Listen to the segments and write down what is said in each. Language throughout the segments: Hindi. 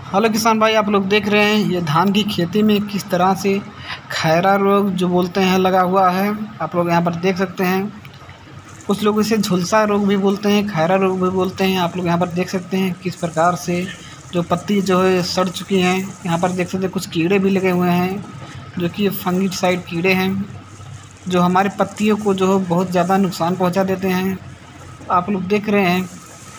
हेलो किसान भाई, आप लोग देख रहे हैं ये धान की खेती में किस तरह से खैरा रोग जो बोलते हैं लगा हुआ है। आप लोग यहाँ पर देख सकते हैं। कुछ लोग इसे झुलसा रोग भी बोलते हैं, खैरा रोग भी बोलते हैं। आप लोग यहाँ पर देख सकते हैं किस प्रकार से जो पत्ती जो है सड़ चुकी हैं। यहाँ पर देख सकते हैं कुछ कीड़े भी लगे हुए हैं जो कि फंगिसाइड कीड़े हैं जो हमारी पत्तियों को जो है बहुत ज़्यादा नुकसान पहुँचा देते हैं। आप लोग देख रहे हैं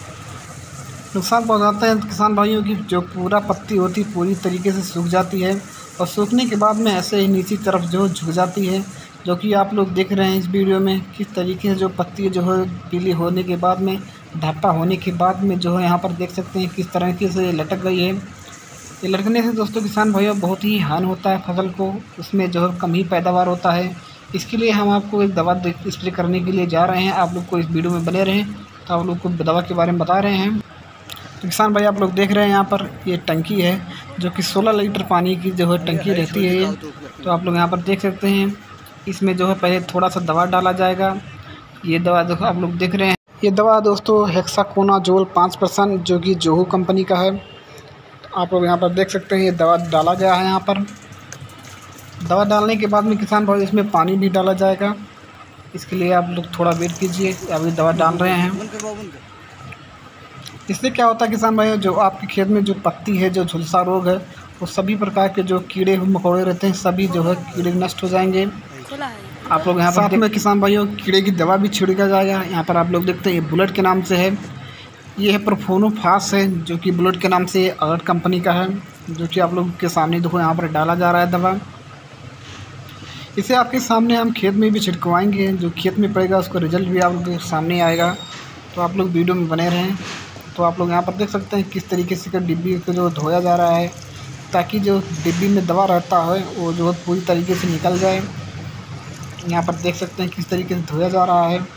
नुकसान पहुंचाते हैं किसान भाइयों की जो पूरा पत्ती होती पूरी तरीके से सूख जाती है और सूखने के बाद में ऐसे ही नीचे तरफ जो झुक जाती है, जो कि आप लोग देख रहे हैं इस वीडियो में किस तरीके से जो पत्ती जो है पीली होने के बाद में ढापा होने के बाद में जो है यहाँ पर देख सकते हैं किस तरीके से लटक गई है। ये लटकने से दोस्तों किसान भाइयों बहुत ही हानि होता है फसल को, उसमें जो है कम ही पैदावार होता है। इसके लिए हम आपको एक दवा स्प्रे करने के लिए जा रहे हैं। आप लोग को इस वीडियो में बने रहें तो आप लोग को दवा के बारे में बता रहे हैं। तो किसान भाई आप लोग देख रहे हैं यहाँ पर ये टंकी है जो कि 16 लीटर पानी की जो है टंकी रहती है ये। तो आप लोग यहाँ पर देख सकते हैं इसमें जो है पहले थोड़ा सा दवा डाला जाएगा। ये दवा देखो आप लोग देख रहे हैं, ये दवा दोस्तों हेक्साकोनाजोल 5% जो कि जोहू कंपनी का है। आप लोग यहाँ पर देख सकते हैं ये दवा डाला गया है। यहाँ पर दवा डालने के बाद में किसान भाई इसमें पानी भी डाला जाएगा। इसके लिए आप लोग थोड़ा वेट कीजिए, अभी दवा डाल रहे हैं। इससे क्या होता है किसान भाई, जो आपके खेत में जो पत्ती है जो झुलसा रोग है वो सभी प्रकार के जो कीड़े मकोड़े रहते हैं सभी जो है कीड़े नष्ट हो जाएंगे। आप लोग यहाँ पर साथ में किसान भाइयों कीड़े की दवा भी छिड़का जाएगा। यहाँ पर आप लोग देखते हैं ये बुलेट के नाम से है, ये है प्रोफोनोफास है जो कि बुलेट के नाम से अलर्ट कंपनी का है, जो कि आप लोग के सामने देखो यहाँ पर डाला जा रहा है दवा। इसे आपके सामने हम खेत में भी छिड़कवाएंगे, जो खेत में पड़ेगा उसका रिजल्ट भी आप लोग के सामने आएगा। तो आप लोग वीडियो में बने रहें। तो आप लोग यहाँ पर देख सकते हैं किस तरीके से डिब्बी को जो धोया जा रहा है ताकि जो डिब्बी में दवा रहता है वो जो है पूरी तरीके से निकल जाए। यहाँ पर देख सकते हैं किस तरीके से धोया जा रहा है।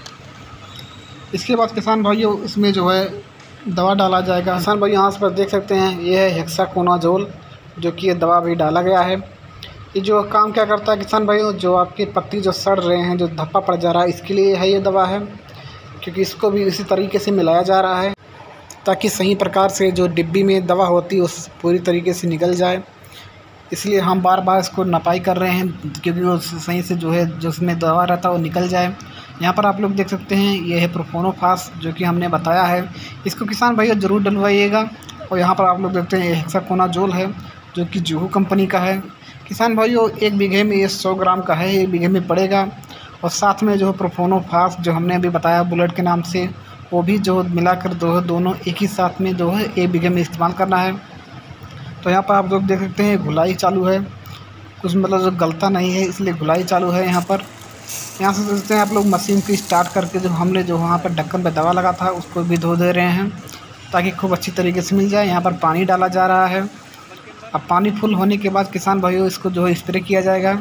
इसके बाद किसान भाइयों इसमें जो है दवा डाला जाएगा। किसान भाई यहाँ पर देख सकते हैं ये है हेक्साकोनाजोल जो कि ये दवा भी डाला गया है। ये जो काम क्या करता है किसान भाइयों, जो आपकी पत्ती जो सड़ रहे हैं जो धब्बा पड़ जा रहा है इसके लिए है ये दवा है, क्योंकि इसको भी इसी तरीके से मिलाया जा रहा है ताकि सही प्रकार से जो डिब्बी में दवा होती है उस पूरी तरीके से निकल जाए। इसलिए हम बार बार इसको नपाई कर रहे हैं क्योंकि वो सही से जो है जो उसमें दवा रहता है वो निकल जाए। यहाँ पर आप लोग देख सकते हैं ये है प्रोफोनोफास जो कि हमने बताया है, इसको किसान भैया ज़रूर डलवाइएगा। और यहाँ पर आप लोग देखते हैं ये हेक्साकोनाजोल है जो कि जोहू कंपनी का है। किसान भाइयों 1 बीघे में ये 100 ग्राम का है, 1 बीघे में पड़ेगा। और साथ में जो है प्रोफोनोफास जो हमने अभी बताया बुलेट के नाम से वो भी जो मिलाकर दोनों एक ही साथ में जो है 1 बीघे में इस्तेमाल करना है। तो यहाँ पर आप लोग देख सकते हैं घुलाई चालू है, कुछ मतलब जो गलता नहीं है इसलिए घुलाई चालू है। यहाँ से सोचते हैं आप लोग मशीन को स्टार्ट करके जो हमने जो वहाँ पर ढक्कन पर दवा लगा था उसको भी धो दे रहे हैं ताकि खूब अच्छी तरीके से मिल जाए। यहाँ पर पानी डाला जा रहा है। अब पानी फुल होने के बाद किसान भाइयों इसको जो है स्प्रे किया जाएगा।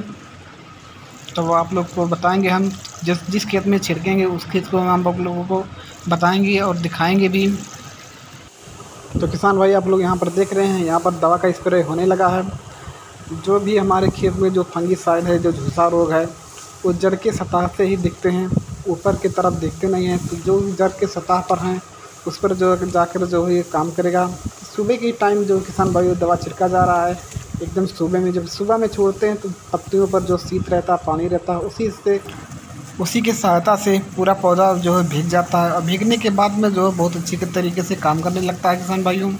तो वो आप लोग को बताएंगे हम जिस खेत में छिड़केंगे उस खेत को हम आप लोगों को बताएंगे और दिखाएंगे भी। तो किसान भाई आप लोग यहाँ पर देख रहे हैं यहाँ पर दवा का स्प्रे होने लगा है। जो भी हमारे खेत में जो फंगिसाइड है जो झुलसा रोग है वो जड़ के सतह से ही दिखते हैं, ऊपर की तरफ दिखते नहीं हैं। तो जो जड़ के सतह पर हैं उस पर जो जाकर जो है ये काम करेगा। सुबह के टाइम जो किसान भाई दवा छिड़का जा रहा है एकदम सुबह में, जब सुबह में छोड़ते हैं तो पत्तियों पर जो शीत रहता है पानी रहता है उसी की सहायता से पूरा पौधा जो है भीग जाता है और भीगने के बाद में जो है बहुत अच्छी तरीके से काम करने लगता है किसान भाइयों।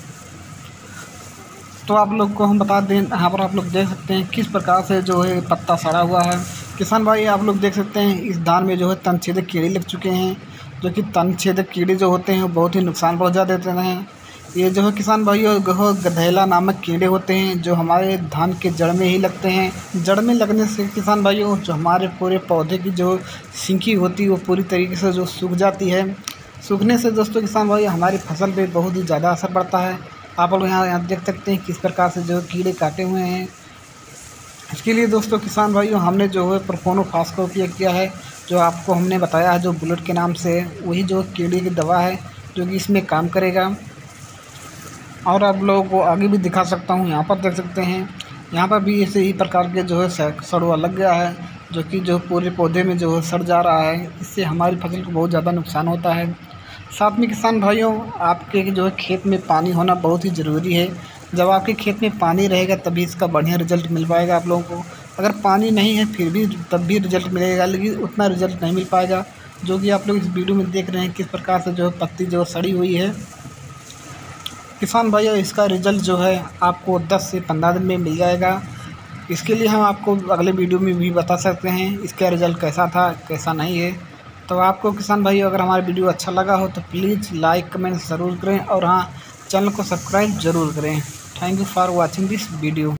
तो आप लोग को हम बता दें यहाँ पर आप लोग देख सकते हैं किस प्रकार से जो है पत्ता सड़ा हुआ है। किसान भाई आप लोग देख सकते हैं इस धान में जो है तनछेदक कीड़े लग चुके हैं, जो कि तनछेदक कीड़े जो होते हैं बहुत ही नुकसान पहुँचा देते हैं। ये जो है किसान भाइयों गधेला नामक कीड़े होते हैं जो हमारे धान के जड़ में ही लगते हैं। जड़ में लगने से किसान भाइयों जो हमारे पूरे पौधे की जो सिंकी होती है वो पूरी तरीके से जो सूख जाती है। सूखने से दोस्तों किसान भाई हमारी फसल पे बहुत ही ज़्यादा असर पड़ता है। आप लोग यहाँ देख सकते हैं किस प्रकार से जो कीड़े काटे हुए हैं। इसके लिए दोस्तों किसान भाइयों हमने जो है प्रोफोनोफास का उपयोग किया है, जो आपको हमने बताया है जो बुलेट के नाम से है, वही जो कीड़े की दवा है जो कि इसमें काम करेगा। और आप लोगों को आगे भी दिखा सकता हूँ। यहाँ पर देख सकते हैं यहाँ पर भी ऐसे ही प्रकार के जो है सड़वा लग गया है जो कि जो पूरे पौधे में जो है सड़ जा रहा है। इससे हमारी फसल को बहुत ज़्यादा नुकसान होता है। साथ में किसान भाइयों, आपके जो है खेत में पानी होना बहुत ही ज़रूरी है। जब आपके खेत में पानी रहेगा तभी इसका बढ़िया रिज़ल्ट मिल पाएगा आप लोगों को। अगर पानी नहीं है फिर भी तब भी रिज़ल्ट मिलेगा, लेकिन उतना रिज़ल्ट नहीं मिल पाएगा जो कि आप लोग इस वीडियो में देख रहे हैं किस प्रकार से जो है पत्ती जो सड़ी हुई है। किसान भाइयों, इसका रिज़ल्ट जो है आपको 10 से 15 दिन में मिल जाएगा। इसके लिए हम आपको अगले वीडियो में भी बता सकते हैं इसका रिज़ल्ट कैसा था कैसा नहीं है। तो आपको किसान भाइयों अगर हमारा वीडियो अच्छा लगा हो तो प्लीज़ लाइक कमेंट ज़रूर करें और हाँ, चैनल को सब्सक्राइब ज़रूर करें। Thank you for watching this video.